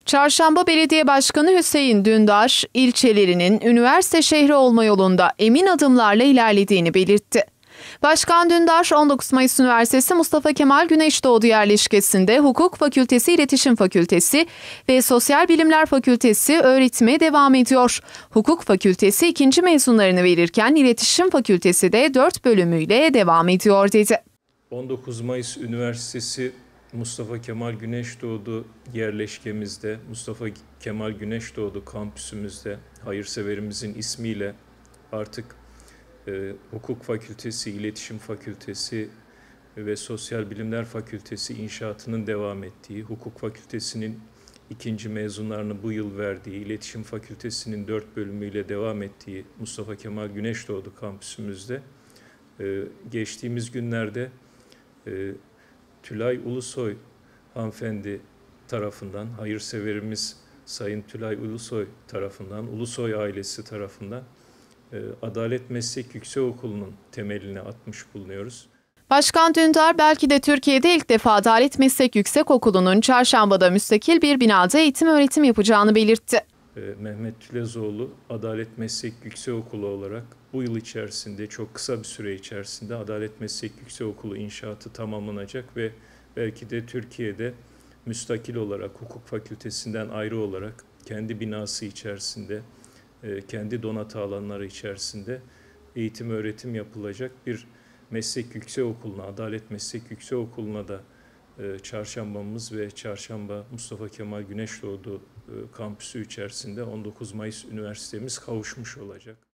Çarşamba Belediye Başkanı Hüseyin Dündar, ilçelerinin üniversite şehri olma yolunda emin adımlarla ilerlediğini belirtti. Başkan Dündar, 19 Mayıs Üniversitesi Mustafa Kemal Güneşdoğdu yerleşkesinde Hukuk Fakültesi, İletişim Fakültesi ve Sosyal Bilimler Fakültesi öğretime devam ediyor. Hukuk Fakültesi 2. mezunlarını verirken İletişim Fakültesi de 4 bölümüyle devam ediyor dedi. 19 Mayıs Üniversitesi Mustafa Kemal Güneşdoğdu yerleşkemizde, Mustafa Kemal Güneşdoğdu kampüsümüzde hayırseverimizin ismiyle artık Hukuk Fakültesi, İletişim Fakültesi ve Sosyal Bilimler Fakültesi inşaatının devam ettiği, Hukuk Fakültesi'nin 2. mezunlarını bu yıl verdiği, İletişim Fakültesi'nin 4 bölümüyle devam ettiği Mustafa Kemal Güneşdoğdu kampüsümüzde geçtiğimiz günlerde Tülay Ulusoy hanımefendi tarafından, hayırseverimiz Sayın Tülay Ulusoy tarafından, Ulusoy ailesi tarafından Adalet Meslek Yüksekokulu'nun temelini atmış bulunuyoruz. Başkan Dündar, belki de Türkiye'de ilk defa Adalet Meslek Yüksekokulu'nun Çarşamba'da müstakil bir binada eğitim öğretim yapacağını belirtti. Mehmet Tülezoğlu Adalet Meslek Yüksekokulu olarak bu yıl içerisinde, çok kısa bir süre içerisinde Adalet Meslek Yüksekokulu inşaatı tamamlanacak ve belki de Türkiye'de müstakil olarak, hukuk fakültesinden ayrı olarak kendi binası içerisinde, kendi donatı alanları içerisinde eğitim öğretim yapılacak bir meslek yüksekokuluna, Adalet Meslek Yüksekokulu'na da Çarşamba'mız ve Çarşamba Mustafa Kemal Güneşdoğdu kampüsü içerisinde 19 Mayıs Üniversitemiz kavuşmuş olacak.